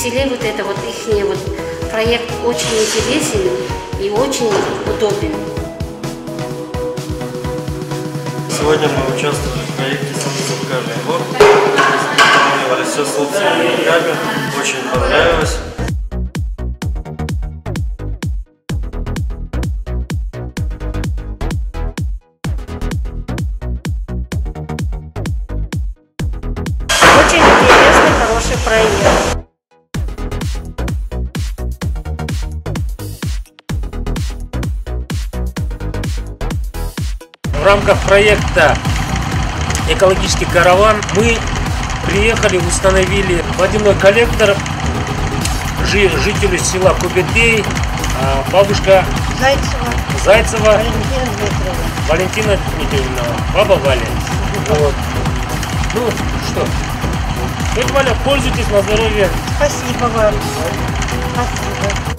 селе вот это вот их вот проект очень интересен и очень удобен. Сегодня мы участвовали в проекте «Самозапускажный двор». Выполнивали все собственными руками. Очень понравилось. Очень интересный, хороший проект. В рамках проекта «Экологический караван» мы приехали, установили водяной коллектор жителю села Кубедей, бабушка Зайцева Валентина Дмитриевна, баба Валя. Вот. Ну что, тетя Валя, пользуйтесь на здоровье. Спасибо вам. Спасибо.